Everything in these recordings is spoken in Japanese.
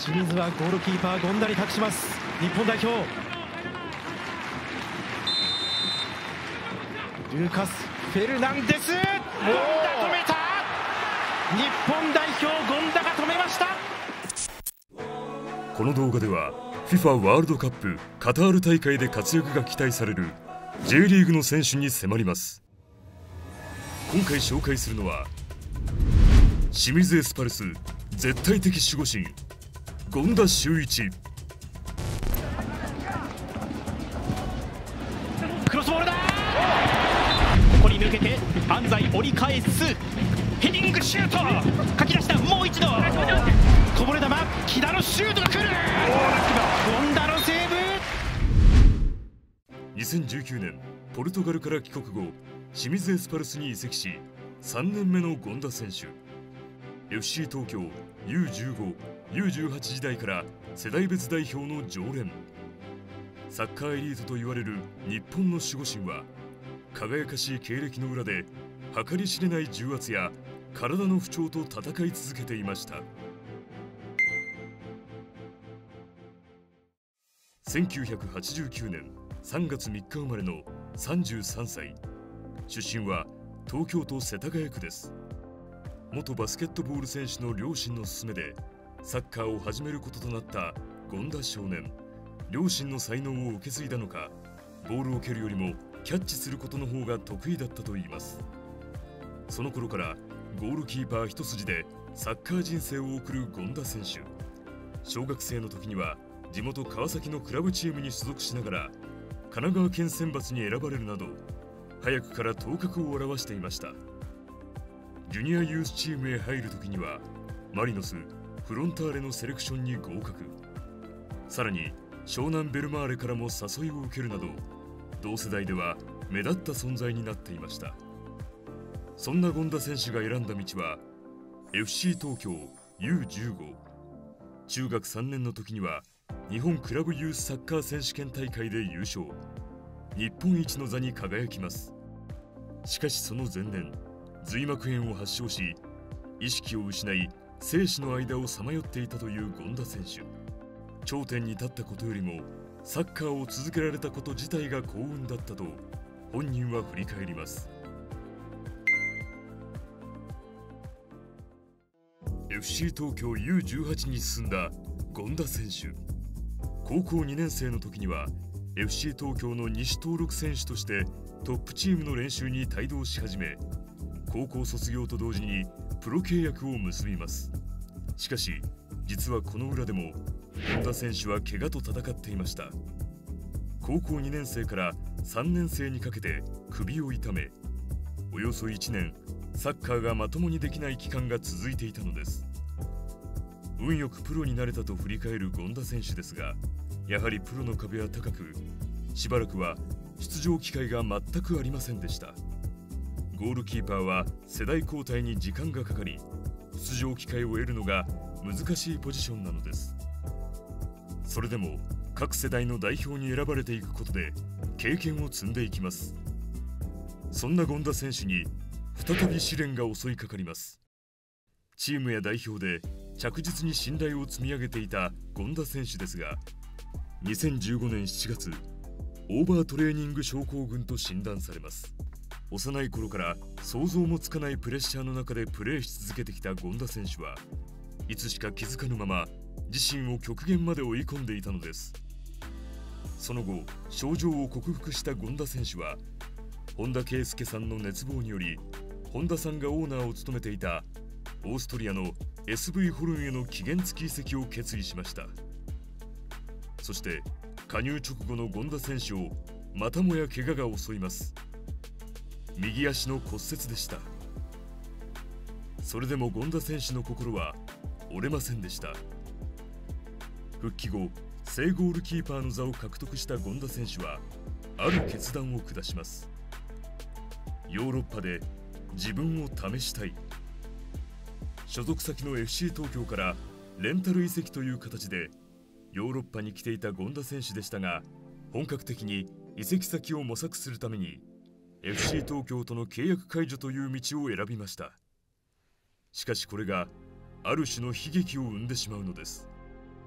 清水はゴールキーパー権田に託します。日本代表ルーカス・フェルナンデス、権田止めた。日本代表権田が止めました。 この動画では FIFA ワールドカップカタール大会で活躍が期待される J リーグの選手に迫ります。今回紹介するのは清水エスパルス絶対的守護神権田修一。 クロスボールだ。ここに抜けて安西折り返す、ヘディングシュート、かき出した。もう一度こぼれ球、木田のシュートが来る。権田のセーブ。 2019年ポルトガルから帰国後、清水エスパルスに移籍し3年目の権田選手。 FC 東京 U15、U18 時代から世代別代表の常連。サッカーエリートと言われる日本の守護神は輝かしい経歴の裏で計り知れない重圧や体の不調と戦い続けていました。1989年3月3日生まれの33歳。出身は東京都世田谷区です。元バスケットボール選手の両親の勧めでサッカーを始めることとなった権田少年。両親の才能を受け継いだのか、ボールを蹴るよりもキャッチすることの方が得意だったといいます。その頃からゴールキーパー一筋でサッカー人生を送る権田選手。小学生の時には地元川崎のクラブチームに所属しながら神奈川県選抜に選ばれるなど早くから頭角を現していました。ジュニアユースチームへ入る時にはマリノスフロンターレのセレクションに合格。さらに湘南ベルマーレからも誘いを受けるなど同世代では目立った存在になっていました。そんな権田選手が選んだ道は FC 東京 U15。中学3年の時には日本クラブユースサッカー選手権大会で優勝。日本一の座に輝きます。しかしその前年髄膜炎を発症し意識を失い生死の間をさまよっていたという権田選手。頂点に立ったことよりもサッカーを続けられたこと自体が幸運だったと本人は振り返ります。 FC 東京 U18 に進んだ権田選手。高校2年生の時には FC 東京の西登録選手としてトップチームの練習に帯同し始め、高校卒業と同時にプロ契約を結びます。しかし実はこの裏でも権田選手は怪我と戦っていました。高校2年生から3年生にかけて首を痛め、およそ1年サッカーがまともにできない期間が続いていたのです。運よくプロになれたと振り返る権田選手ですが、やはりプロの壁は高く、しばらくは出場機会が全くありませんでした。ゴールキーパーは世代交代に時間がかかり、出場機会を得るのが難しいポジションなのです。それでも各世代の代表に選ばれていくことで経験を積んでいきます。そんな権田選手に再び試練が襲いかかります。チームや代表で着実に信頼を積み上げていた権田選手ですが、2015年7月オーバートレーニング症候群と診断されます。幼い頃から想像もつかないプレッシャーの中でプレーし続けてきた権田選手はいつしか気づかぬまま自身を極限まで追い込んでいたのです。その後症状を克服した権田選手は本田圭佑さんの熱望により本田さんがオーナーを務めていたオーストリアの SV ホルンへの期限付き移籍を決意しました。そして加入直後の権田選手をまたもや怪我が襲います。右足の骨折でした。それでも権田選手の心は折れませんでした。復帰後正ゴールキーパーの座を獲得した権田選手はある決断を下します。ヨーロッパで自分を試したい。所属先の FC 東京からレンタル移籍という形でヨーロッパに来ていた権田選手でしたが、本格的に移籍先を模索するために FC 東京との契約解除という道を選びました。しかしこれがある種の悲劇を生んでしまうのです。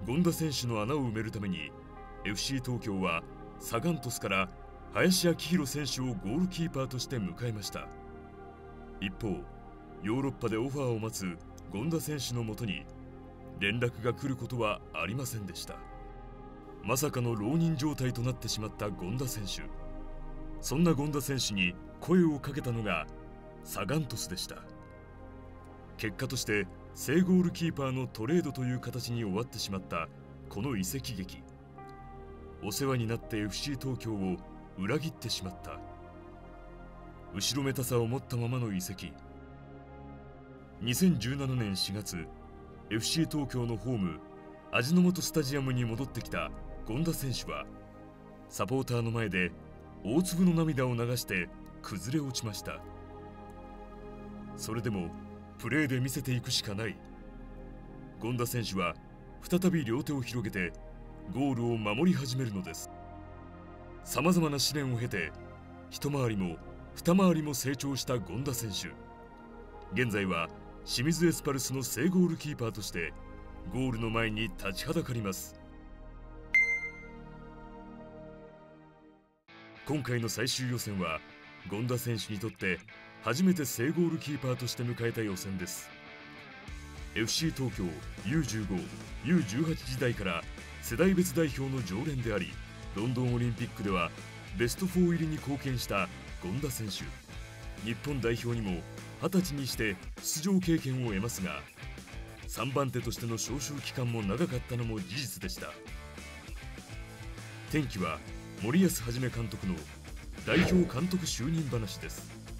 権田選手の穴を埋めるために FC 東京はサガン鳥栖から林家輝弘選手をゴールキーパーとして迎えました。一方、ヨーロッパでオファーを待つ権田選手のもとに連絡が来ることはありませんでした。まさかの浪人状態となってしまった権田選手。そんな権田選手に声をかけたのがサガン鳥栖でした。結果として正ゴールキーパーのトレードという形に終わってしまったこの移籍劇。お世話になって FC 東京を裏切ってしまった、後ろめたさを持ったままの移籍。2017年4月、 FC 東京のホーム味の素スタジアムに戻ってきた権田選手はサポーターの前で大粒の涙を流して崩れ落ちました。それでもプレーで見せていくしかない。権田選手は再び両手を広げてゴールを守り始めるのです。さまざまな試練を経て一回りも二回りも成長した権田選手。現在は清水エスパルスの正ゴールキーパーとしてゴールの前に立ちはだかります。今回の最終予選は権田選手にとって初めて正ゴールキーパーとして迎えた予選です。 FC 東京 U15、U18 時代から世代別代表の常連であり、ロンドンオリンピックではベスト4入りに貢献した権田選手。日本代表にも20歳にして出場経験を得ますが、3番手としての招集期間も長かったのも事実でした。転機は森保一監督の代表監督就任話です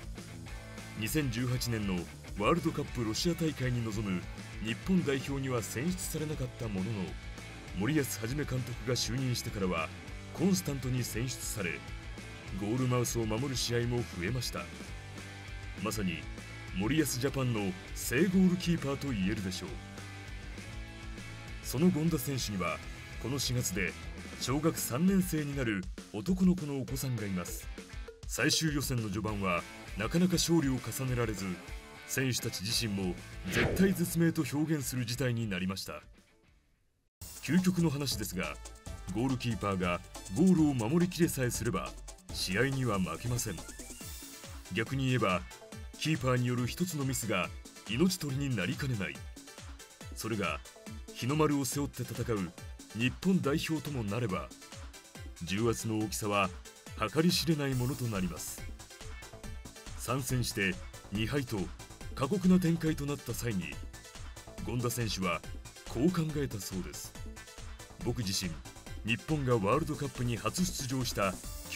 。2018年のワールドカップロシア大会に臨む日本代表には選出されなかったものの、森保一監督が就任してからはコンスタントに選出され、ゴールマウスを守る試合も増えました。まさに森保ジャパンの正ゴールキーパーと言えるでしょう。その権田選手にはこの4月で小学3年生になる男の子のお子さんがいます。最終予選の序盤はなかなか勝利を重ねられず、選手たち自身も絶体絶命と表現する事態になりました。究極の話ですが、ゴールキーパーがゴールを守りきれさえすれば試合には負けません。逆に言えばキーパーによる一つのミスが命取りになりかねない。それが日の丸を背負って戦う日本代表ともなれば、重圧の大きさは計り知れないものとなります。参戦して2敗と過酷な展開となった際に権田選手はこう考えたそうです。僕自身、日本がワールドカップに初出場した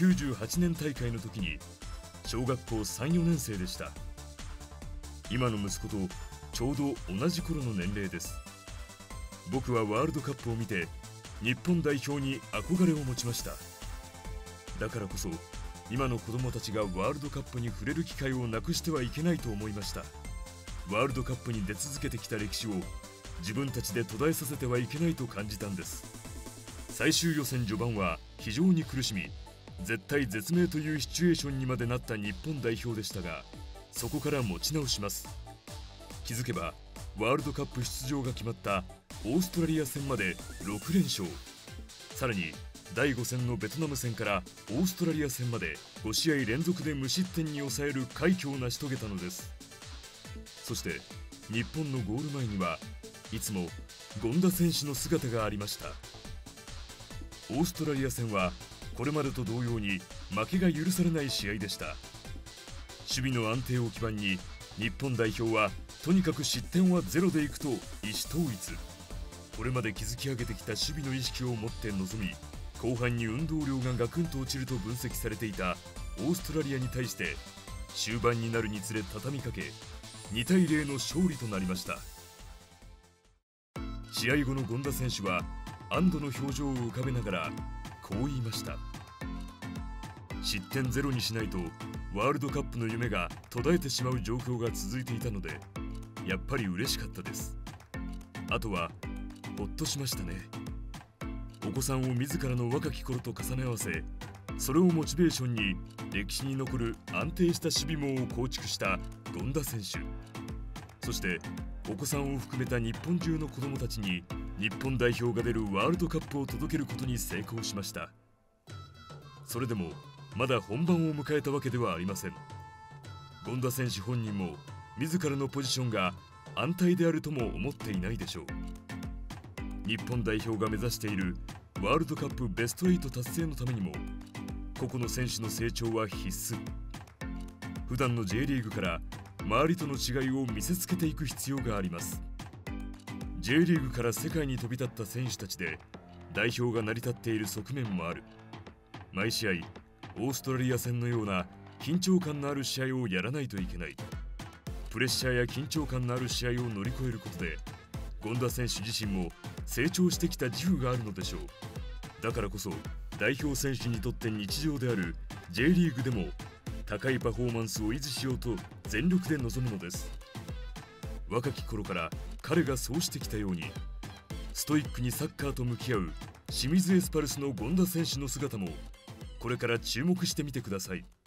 98年大会の時に小学校 3、4年生でした。今の息子とちょうど同じ頃の年齢です。僕はワールドカップを見て日本代表に憧れを持ちました。だからこそ今の子供たちがワールドカップに触れる機会をなくしてはいけないと思いました。ワールドカップに出続けてきた歴史を自分たちで途絶えさせてはいけないと感じたんです。最終予選序盤は非常に苦しみ、絶体絶命というシチュエーションにまでなった日本代表でしたが、そこから持ち直します。気づけばワールドカップ出場が決まったオーストラリア戦まで6連勝、さらに第5戦のベトナム戦からオーストラリア戦まで5試合連続で無失点に抑える快挙を成し遂げたのです。そして日本のゴール前にはいつも権田選手の姿がありました。オーストラリア戦はこれまでと同様に負けが許されない試合でした。守備の安定を基盤に日本代表はとにかく失点はゼロでいくと意思統一。これまで築き上げてきた守備の意識を持って臨み、後半に運動量がガクンと落ちると分析されていたオーストラリアに対して終盤になるにつれ畳みかけ2対0の勝利となりました。試合後の権田選手は安堵の表情を浮かべながらこう言いました。失点ゼロにしないとワールドカップの夢が途絶えてしまう状況が続いていたので、やっぱり嬉しかったです。あとはほっとしましたね。お子さんを自らの若き頃と重ね合わせ、それをモチベーションに歴史に残る安定した守備網を構築した権田選手、そしてお子さんを含めた日本中の子どもたちに日本代表が出るワールドカップを届けることに成功しました。それでもまだ本番を迎えたわけではありません。権田選手本人も自らのポジションが安泰であるとも思っていないでしょう。日本代表が目指しているワールドカップベスト8達成のためにも個々の選手の成長は必須。普段の J リーグから周りとの違いを見せつけていく必要があります。 J リーグから世界に飛び立った選手たちで代表が成り立っている側面もある。毎試合オーストラリア戦のような緊張感のある試合をやらないといけない。プレッシャーや緊張感のある試合を乗り越えることで権田選手自身も成長してきた自負があるのでしょう。だからこそ代表選手にとって日常である J リーグでも高いパフォーマンスを維持しようと全力で臨むのです。若き頃から彼がそうしてきたようにストイックにサッカーと向き合う清水エスパルスの権田選手の姿もこれから注目してみてください。